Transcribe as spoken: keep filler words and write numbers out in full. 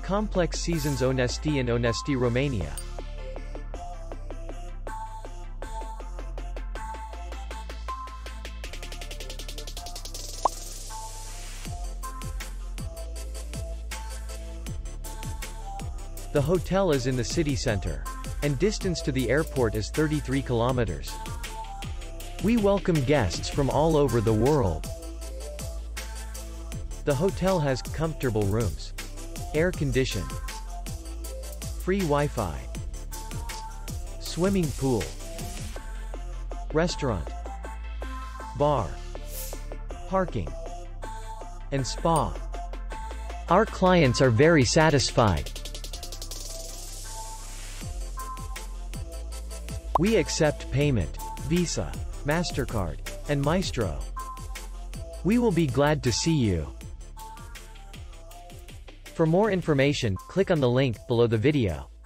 complex Seasons Onesti in Onesti, Romania. The hotel is in the city center, and distance to the airport is thirty-three kilometers. We welcome guests from all over the world. The hotel has comfortable rooms, air conditioned, free Wi-Fi, swimming pool, restaurant, bar, parking, and spa. Our clients are very satisfied. We accept payment, Visa, MasterCard, and Maestro. We will be glad to see you. For more information, click on the link below the video.